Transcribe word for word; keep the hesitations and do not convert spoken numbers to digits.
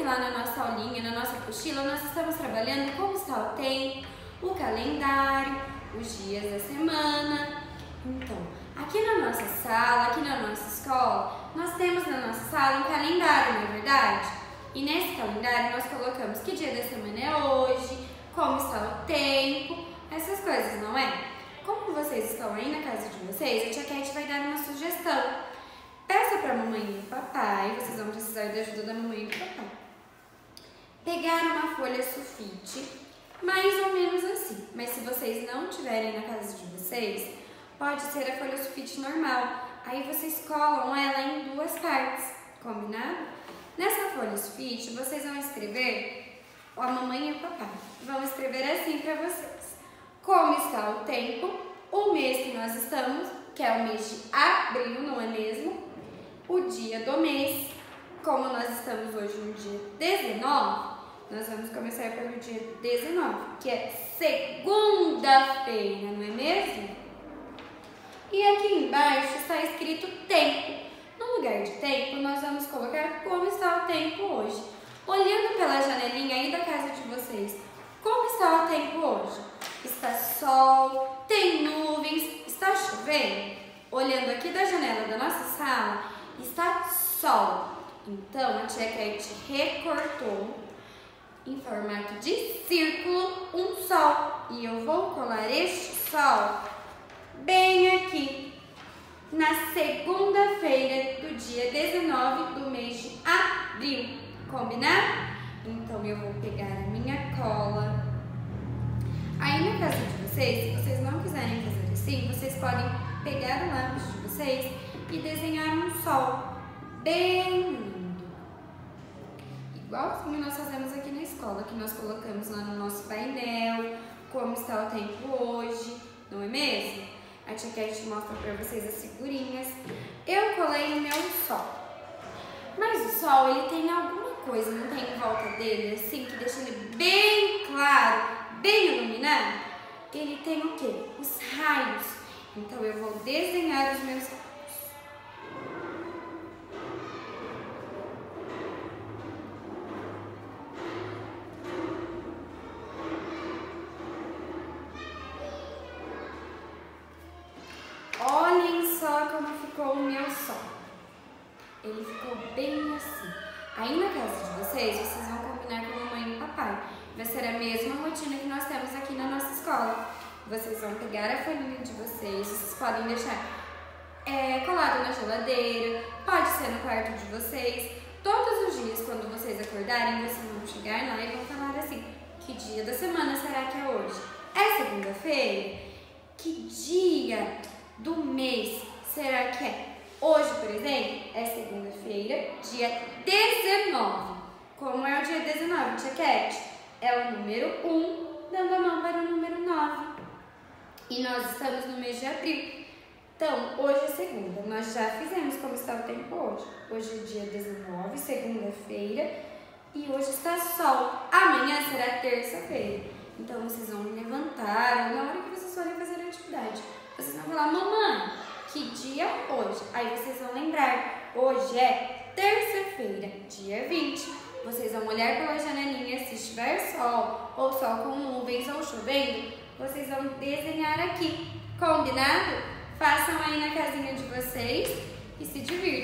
lá na nossa aulinha, na nossa apostila, nós estamos trabalhando como está o tempo, o calendário, os dias da semana. Então, aqui na nossa sala, aqui na nossa escola, nós temos na nossa sala um calendário, não é verdade? E nesse calendário nós colocamos que dia da semana é hoje, como está o tempo, essas coisas, não é? Como vocês estão aí na casa de vocês, a tia Cat vai dar uma sugestão. Peça para a mamãe e o papai, vocês vão precisar da ajuda da mamãe e do papai. Pegar uma folha sulfite, mais ou menos assim. Mas se vocês não tiverem na casa de vocês, pode ser a folha sulfite normal. Aí vocês colam ela em duas partes, combinado? Nessa folha sulfite, vocês vão escrever, a mamãe e o papai, vão escrever assim para vocês. Como está o tempo, o mês que nós estamos, que é o mês de abril, não é mesmo? O dia do mês, como nós estamos hoje no dia dezenove, nós vamos começar pelo dia dezenove, que é segunda-feira, não é mesmo? E aqui embaixo está escrito tempo. No lugar de tempo, nós vamos colocar como está o tempo hoje. Olhando pela janelinha aí da casa de vocês, como está o tempo hoje? Está sol, tem nuvens, está chovendo? Olhando aqui da janela da nossa sala, está sol. Então, a tia Cat recortou em formato de círculo um sol. E eu vou colar este sol bem aqui, na segunda-feira do dia dezenove do mês de abril. Combinado? Então, eu vou pegar a minha cola. Aí, na casa de vocês, se vocês não quiserem fazer assim, vocês podem pegar o lápis de vocês e desenhar um sol bem lindo. Igualzinho nós fazemos aqui na escola, que nós colocamos lá no nosso painel, como está o tempo hoje, não é mesmo? A tia Cat mostra para vocês as figurinhas. Eu colei o meu sol. Mas o sol, ele tem alguma coisa, não tem em volta dele, assim, que deixa ele bem claro, bem iluminado? Ele tem o quê? Os raios. Então, eu vou desenhar os meus raios. Olhem só como ficou o meu sol. Ele ficou bem assim. Aí na casa de vocês, vocês vão combinar com a mamãe e o papai. Vai ser a mesma rotina que nós temos aqui na nossa escola. Vocês vão pegar a folhinha de vocês, vocês podem deixar é, colado na geladeira, pode ser no quarto de vocês. Todos os dias, quando vocês acordarem, vocês vão chegar lá e vão falar assim: que dia da semana será que é hoje? É segunda-feira? Que dia do mês será que é? Hoje, por exemplo, é segunda-feira, dia dezenove. Como é o dia dezenove, tia Cat? É o número um, dando a mão para o número nove. E nós estamos no mês de abril. Então, hoje é segunda. Nós já fizemos como está o tempo hoje. Hoje é dia dezenove, segunda-feira. E hoje está sol. Amanhã será terça-feira. Então, vocês vão levantar, ou na hora que vocês forem fazer a atividade, vocês vão falar: mamãe, que dia é hoje? Aí vocês vão lembrar: hoje é terça-feira, dia vinte. Vocês vão olhar pela janelinha, se estiver sol, ou sol com nuvens, ou chovendo, vocês vão desenhar aqui. Combinado? Façam aí na casinha de vocês e se divirtam.